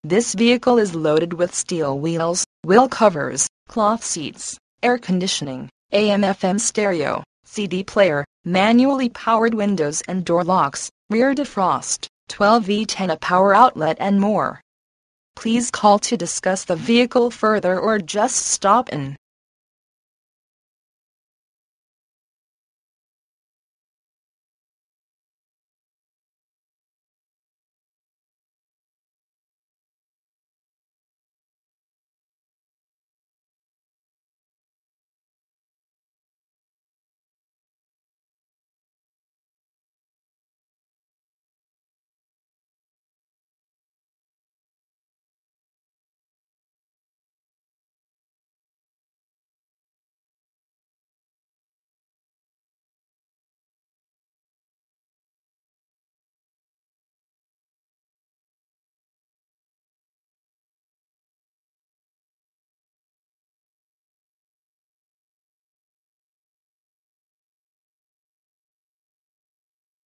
This vehicle is loaded with steel wheels, wheel covers, cloth seats, air conditioning, AM/FM stereo, CD player, manually powered windows and door locks, rear defrost, 12V10 power outlet and more. Please call to discuss the vehicle further or just stop in.